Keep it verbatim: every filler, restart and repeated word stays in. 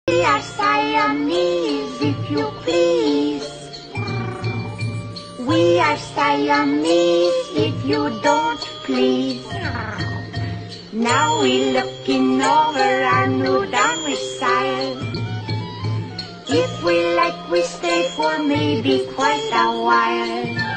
We are Siamese, if you please. We are Siamese, if you don't please. Now we're looking over our new domicile. If we like, we stay for maybe quite a while.